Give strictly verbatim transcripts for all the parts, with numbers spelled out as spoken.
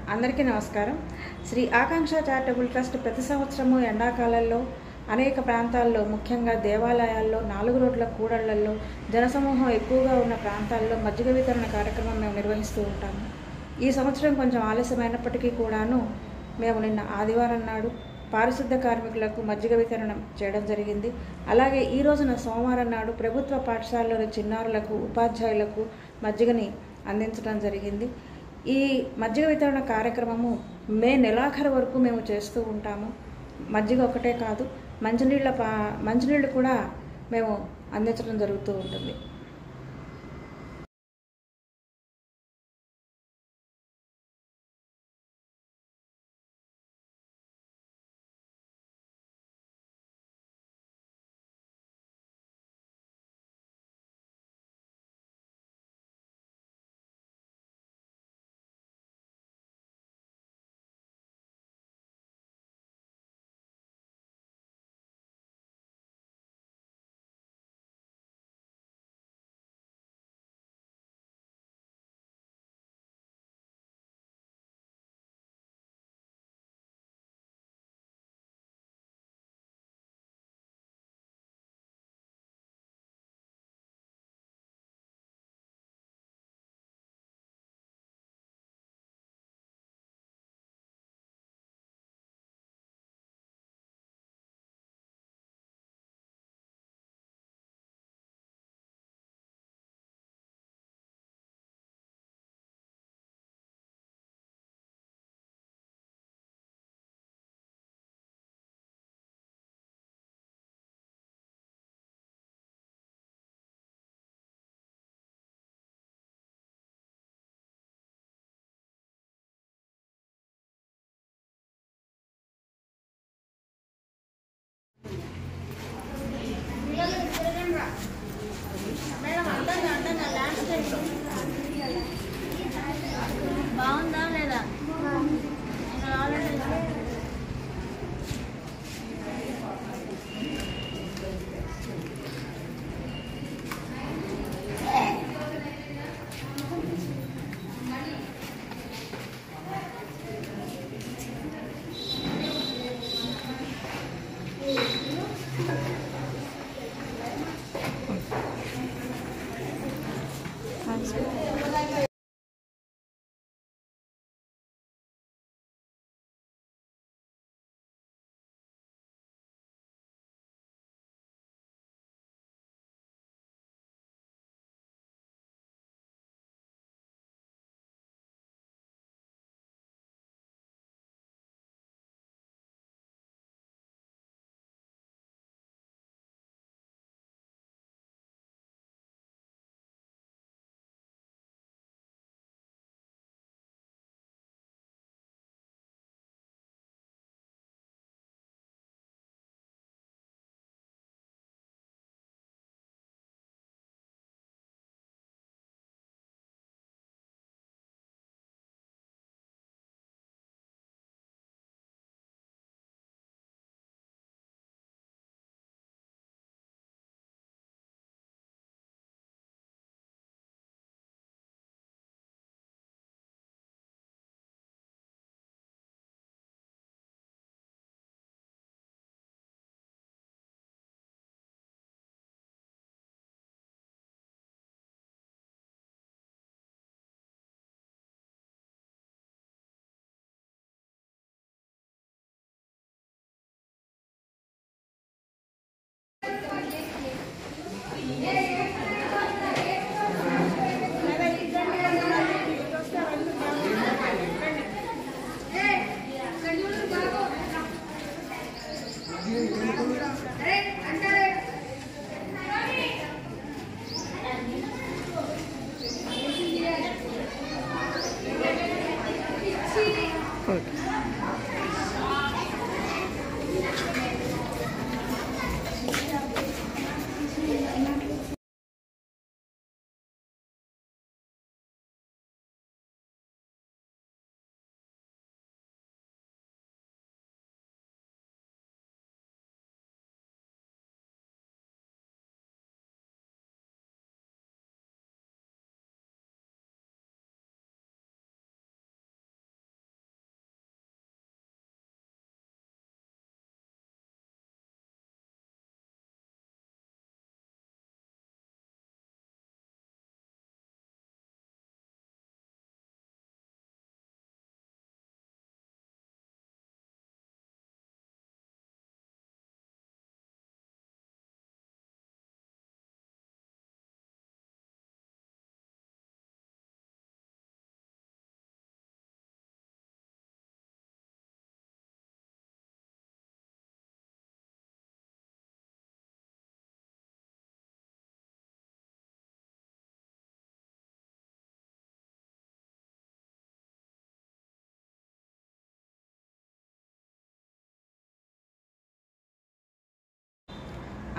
అందరికీ నమస్కారం. శ్రీ ఆకాంక్ష charitable trust ప్రతి సంవత్సరము ఎండాకాలంలో అనేక ప్రాంతాల్లో, ముఖ్యంగా దేవాలయాల్లో, నాలుగు రోడ్ల కూడళ్లలో, జనసమూహం ఎక్కువగా ఉన్న ప్రాంతాల్లో మజ్జిగ వితరణ కార్యక్రమం మేము నిర్వహిస్తూ ఉంటాము. ఈ సంవత్సరం కొంచెం ఆలస్యమైనప్పటికీ కూడాను మేము నిన్న ఆదివారం నాడు పారిశుద్ధ కార్మికులకు మజ్జిగ వితరణ చేయడం జరిగింది. అలాగే ఈ రోజున సోమవారం నాడు ప్రభుత్వ పాఠశాలలోని చిన్నారులకు, ఉపాధ్యాయులకు మజ్జిగని అందించడం జరిగింది. ఈ మజ్జిగ వితరణ కార్యక్రమము మే నెలాఖరు వరకు మేము చేస్తూ ఉంటాము. మజ్జిగ ఒకటే కాదు, మంచినీళ్ళ పా మంచినీళ్ళు కూడా మేము అందించడం జరుగుతూ ఉంటుంది. బాగుందా లేదా?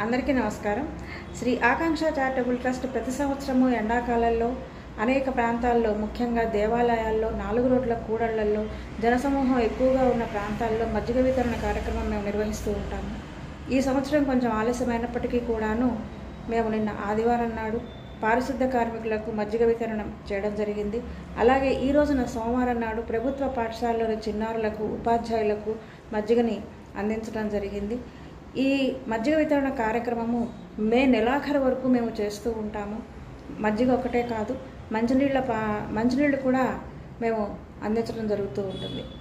అందరికీ నమస్కారం. శ్రీ ఆకాంక్ష చారిటబుల్ ట్రస్ట్ ప్రతి సంవత్సరము ఎండాకాలంలో అనేక ప్రాంతాల్లో, ముఖ్యంగా దేవాలయాల్లో, నాలుగు రోడ్ల కూడళ్లలో, జనసమూహం ఎక్కువగా ఉన్న ప్రాంతాల్లో మజ్జిగ వితరణ కార్యక్రమం మేము నిర్వహిస్తూ ఉంటాము. ఈ సంవత్సరం కొంచెం ఆలస్యమైనప్పటికీ కూడాను మేము నిన్న ఆదివారం నాడు పారిశుద్ధ కార్మికులకు మజ్జిగ వితరణ చేయడం జరిగింది. అలాగే ఈ రోజున సోమవారం నాడు ప్రభుత్వ పాఠశాలలోని చిన్నారులకు, ఉపాధ్యాయులకు మజ్జిగని అందించడం జరిగింది. ఈ మజ్జిగ వితరణ కార్యక్రమము మే నెలాఖరు వరకు మేము చేస్తూ ఉంటాము. మజ్జిగ ఒకటే కాదు, మంచినీళ్ళ పా మంచినీళ్ళు కూడా మేము అందించడం జరుగుతూ ఉంటుంది.